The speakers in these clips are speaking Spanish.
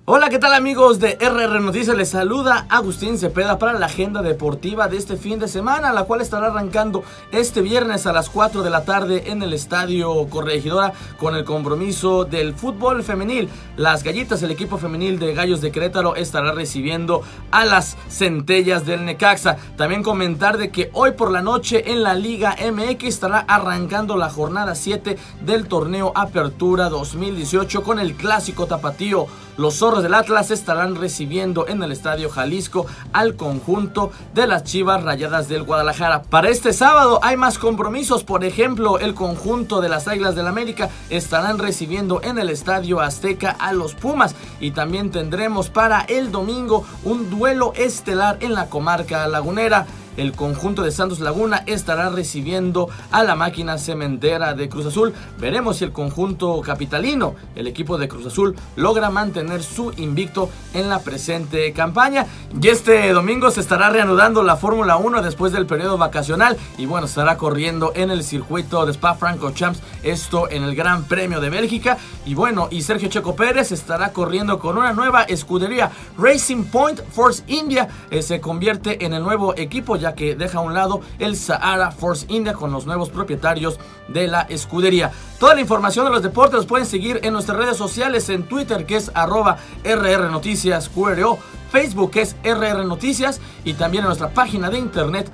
Hola, ¿qué tal amigos de RR Noticias? Les saluda Agustín Cepeda para la agenda deportiva de este fin de semana, la cual estará arrancando este viernes a las 4 de la tarde en el Estadio Corregidora con el compromiso del fútbol femenil. Las Gallitas, el equipo femenil de Gallos de Querétaro, estará recibiendo a las Centellas del Necaxa. También comentar de que hoy por la noche en la Liga MX estará arrancando la jornada 7 del torneo Apertura 2018 con el clásico tapatío. Los Zorros del Atlas estarán recibiendo en el Estadio Jalisco al conjunto de las Chivas Rayadas del Guadalajara. Para este sábado hay más compromisos, por ejemplo, el conjunto de las Águilas del América estarán recibiendo en el Estadio Azteca a los Pumas, y también tendremos para el domingo un duelo estelar en la comarca lagunera. El conjunto de Santos Laguna estará recibiendo a la Máquina Cementera de Cruz Azul. Veremos si el conjunto capitalino, el equipo de Cruz Azul, logra mantener su invicto en la presente campaña. Y este domingo se estará reanudando la Fórmula 1 después del periodo vacacional. Y bueno, estará corriendo en el circuito de Spa-Francorchamps, esto en el Gran Premio de Bélgica. Y bueno, y Sergio Checo Pérez estará corriendo con una nueva escudería. Racing Point Force India se convierte en el nuevo equipo, ya que deja a un lado el Sahara Force India con los nuevos propietarios de la escudería. Toda la información de los deportes los pueden seguir en nuestras redes sociales, en Twitter, que es @RRNoticiasQRO, Facebook, que es RR Noticias, y también en nuestra página de internet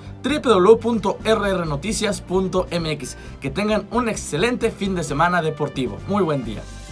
www.rrnoticias.mx. Que tengan un excelente fin de semana deportivo. Muy buen día.